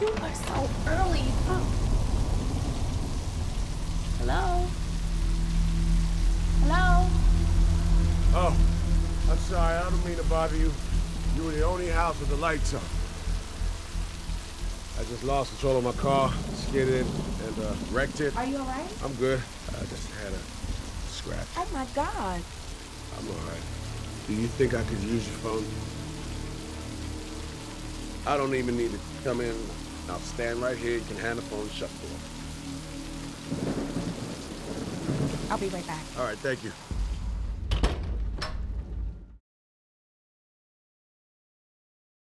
You are so early. Oh. Hello? Hello? Oh, I'm sorry. I don't mean to bother you. You were the only house with the lights on. I just lost control of my car, skidded, and wrecked it. Are you all right? I'm good. I just had a scratch. Oh, my God. I'm all right. Do you think I could use your phone? I don't even need to come in. I'll stand right here. You can hand the phone and shut the door. I'll be right back. All right, thank you.